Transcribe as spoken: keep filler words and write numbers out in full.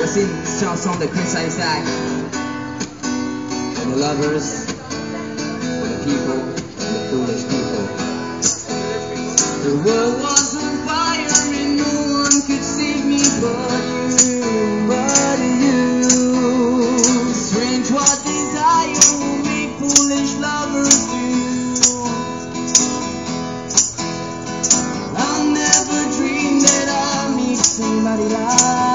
sing this song, the Christmas side. For the lovers, for the people, and the foolish people. The world was on fire and no one could save me but you, but you. Strange what desire will make foolish lovers do. I'll never dream that I'll meet somebody like